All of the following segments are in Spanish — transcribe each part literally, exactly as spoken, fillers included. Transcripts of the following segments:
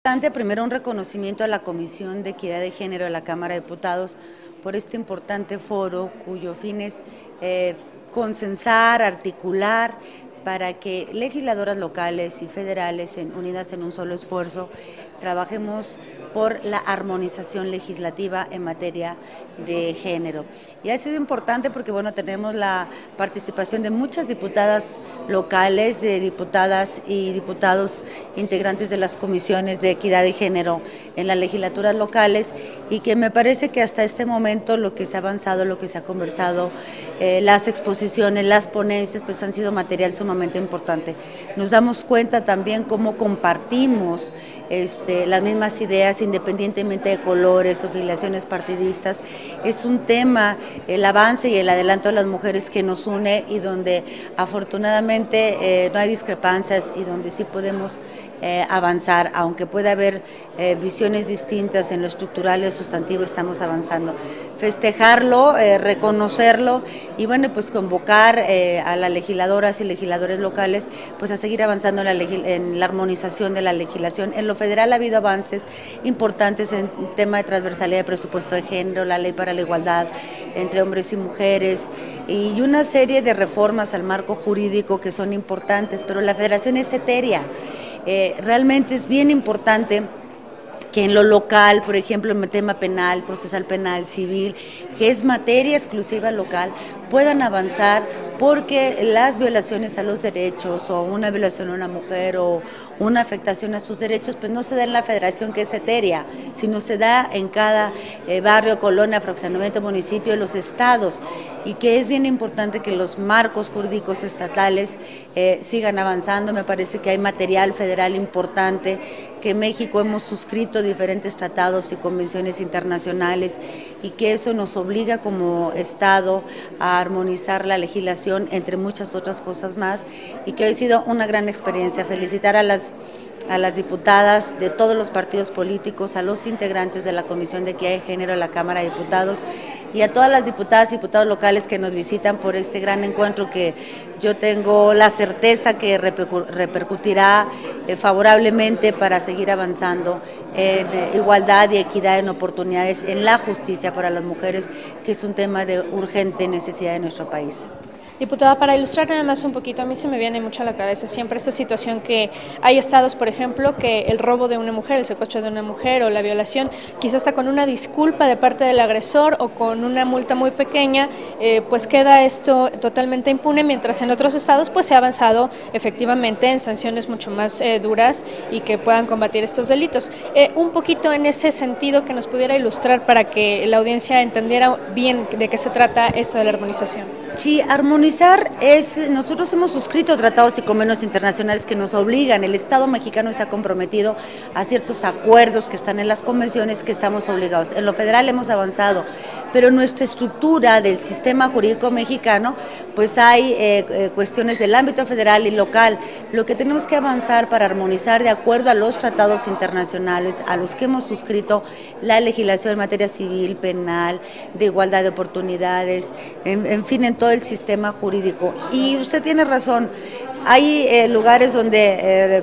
Primero, un reconocimiento a la Comisión de Equidad de Género de la Cámara de Diputados por este importante foro cuyo fin es eh, consensar, articular para que legisladoras locales y federales, en, unidas en un solo esfuerzo, trabajemos por la armonización legislativa en materia de género. Y ha sido importante porque, bueno, tenemos la participación de muchas diputadas locales, de diputadas y diputados integrantes de las comisiones de equidad de género en las legislaturas locales, y que me parece que hasta este momento lo que se ha avanzado, lo que se ha conversado, eh, las exposiciones, las ponencias, pues han sido material sumamente importante. Nos damos cuenta también cómo compartimos este, las mismas ideas independientemente de colores o filiaciones partidistas. Es un tema, el avance y el adelanto de las mujeres, que nos une y donde afortunadamente eh, no hay discrepancias y donde sí podemos eh, avanzar, aunque pueda haber eh, visiones distintas en lo estructural y lo sustantivo, estamos avanzando. Festejarlo, eh, reconocerlo y bueno, pues convocar eh, a las legisladoras y legisladores locales pues a seguir avanzando en la, en la armonización de la legislación. En lo federal ha habido avances importantes en tema de transversalidad de presupuesto de género, la ley para la igualdad entre hombres y mujeres y una serie de reformas al marco jurídico que son importantes, pero la federación es etérea. Eh, realmente es bien importante que en lo local, por ejemplo, en el tema penal, procesal penal, civil, que es materia exclusiva local, puedan avanzar, porque las violaciones a los derechos o una violación a una mujer o una afectación a sus derechos, pues no se da en la federación, que es etérea, sino se da en cada eh, barrio, colonia, fraccionamiento, municipio, de los estados, y que es bien importante que los marcos jurídicos estatales eh, sigan avanzando. Me parece que hay material federal importante, que México hemos suscrito diferentes tratados y convenciones internacionales y que eso nos obliga como Estado a armonizar la legislación, entre muchas otras cosas más, y que hoy ha sido una gran experiencia. Felicitar a las a las diputadas de todos los partidos políticos, a los integrantes de la Comisión de Equidad de Género de la Cámara de Diputados y a todas las diputadas y diputados locales que nos visitan por este gran encuentro, que yo tengo la certeza que repercutirá eh, favorablemente para seguir avanzando en eh, igualdad y equidad en oportunidades, en la justicia para las mujeres, que es un tema de urgente necesidad de nuestro país. Diputada, para ilustrar nada más un poquito, a mí se me viene mucho a la cabeza siempre esta situación que hay estados, por ejemplo, que el robo de una mujer, el secuestro de una mujer o la violación, quizás hasta con una disculpa de parte del agresor o con una multa muy pequeña, eh, pues queda esto totalmente impune, mientras en otros estados pues se ha avanzado efectivamente en sanciones mucho más eh, duras y que puedan combatir estos delitos. Eh, un poquito en ese sentido que nos pudiera ilustrar para que la audiencia entendiera bien de qué se trata esto de la armonización. Sí, armonización es, nosotros hemos suscrito tratados y convenios internacionales que nos obligan, el Estado mexicano está comprometido a ciertos acuerdos que están en las convenciones, que estamos obligados. En lo federal hemos avanzado, pero en nuestra estructura del sistema jurídico mexicano, pues hay eh, eh, cuestiones del ámbito federal y local. Lo que tenemos que avanzar para armonizar de acuerdo a los tratados internacionales a los que hemos suscrito, la legislación en materia civil, penal, de igualdad de oportunidades, en, en fin, en todo el sistema jurídico. Y usted tiene razón, hay eh, lugares donde eh,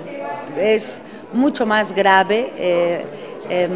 es mucho más grave eh, eh,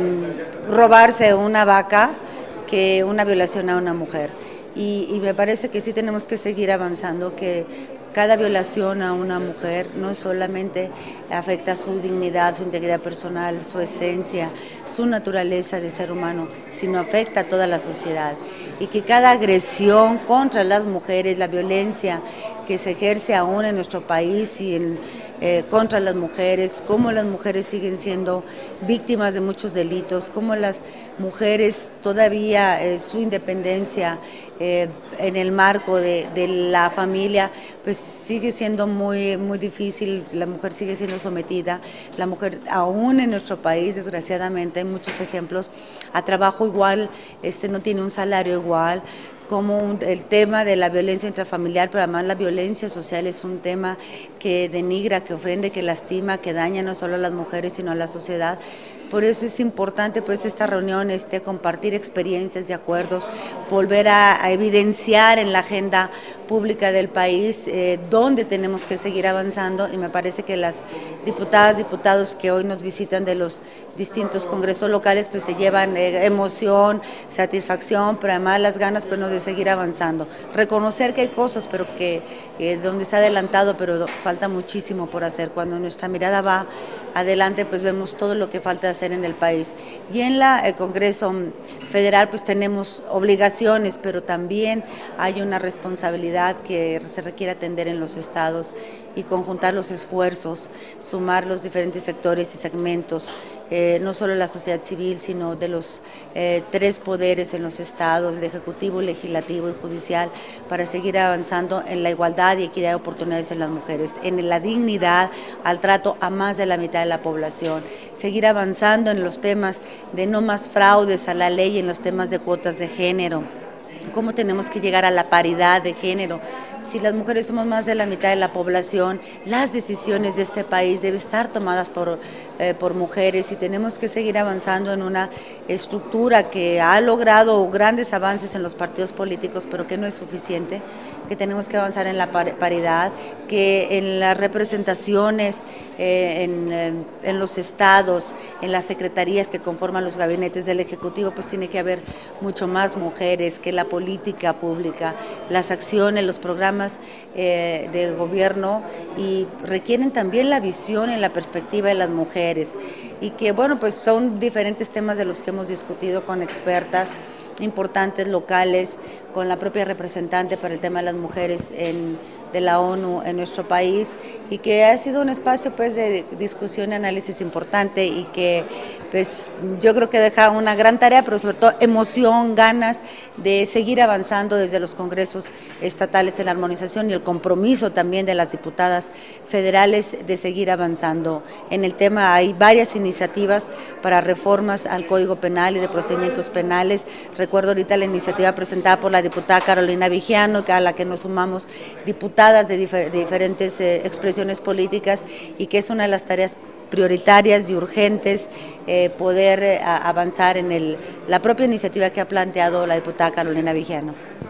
robarse una vaca que una violación a una mujer. Y, y me parece que sí tenemos que seguir avanzando, que cada violación a una mujer no solamente afecta su dignidad, su integridad personal, su esencia, su naturaleza de ser humano, sino afecta a toda la sociedad. Y que cada agresión contra las mujeres, la violencia que se ejerce aún en nuestro país y en, eh, contra las mujeres, cómo las mujeres siguen siendo víctimas de muchos delitos, cómo las mujeres todavía eh, su independencia eh, en el marco de, de la familia, pues sigue siendo muy, muy difícil, la mujer sigue siendo sometida, la mujer aún en nuestro país, desgraciadamente, hay muchos ejemplos, a trabajo igual, este no tiene un salario igual, como un, el tema de la violencia intrafamiliar, pero además la violencia social es un tema que denigra, que ofende, que lastima, que daña no solo a las mujeres, sino a la sociedad. Por eso es importante pues esta reunión, este, compartir experiencias y acuerdos, volver a, a evidenciar en la agenda pública del país eh, dónde tenemos que seguir avanzando, y me parece que las diputadas, diputados que hoy nos visitan de los distintos congresos locales pues se llevan eh, emoción, satisfacción, pero además las ganas pues, no, de seguir avanzando. Reconocer que hay cosas pero que eh, donde se ha adelantado, pero falta muchísimo por hacer. Cuando nuestra mirada va adelante pues vemos todo lo que falta hacer en el país. Y en la, el Congreso Federal pues tenemos obligaciones, pero también hay una responsabilidad que se requiere atender en los estados y conjuntar los esfuerzos, sumar los diferentes sectores y segmentos, eh, no solo la sociedad civil, sino de los eh, tres poderes en los estados, el ejecutivo, legislativo y judicial, para seguir avanzando en la igualdad y equidad de oportunidades en las mujeres, en la dignidad al trato a más de la mitad de la población, seguir avanzando en los temas de no más fraudes a la ley, en los temas de cuotas de género. Cómo tenemos que llegar a la paridad de género. Si las mujeres somos más de la mitad de la población, las decisiones de este país deben estar tomadas por, eh, por mujeres, y tenemos que seguir avanzando en una estructura que ha logrado grandes avances en los partidos políticos, pero que no es suficiente, que tenemos que avanzar en la paridad, que en las representaciones, eh, en, eh, en los estados, en las secretarías que conforman los gabinetes del Ejecutivo, pues tiene que haber mucho más mujeres, que la política pública, las acciones, los programas eh, de gobierno y requieren también la visión y la perspectiva de las mujeres, y que bueno, pues son diferentes temas de los que hemos discutido con expertas importantes locales, con la propia representante para el tema de las mujeres en, de la ONU en nuestro país, y que ha sido un espacio pues de discusión y análisis importante, y que pues yo creo que deja una gran tarea, pero sobre todo emoción, ganas de seguir avanzando desde los congresos estatales en la armonización, y el compromiso también de las diputadas federales de seguir avanzando en el tema. Hay varias iniciativas para reformas al Código Penal y de procedimientos penales. Recuerdo ahorita la iniciativa presentada por la diputada Carolina Vigiano, a la que nos sumamos diputadas de, difer de diferentes eh, expresiones políticas, y que es una de las tareas prioritarias y urgentes eh, poder eh, avanzar en el, la propia iniciativa que ha planteado la diputada Carolina Vigiano.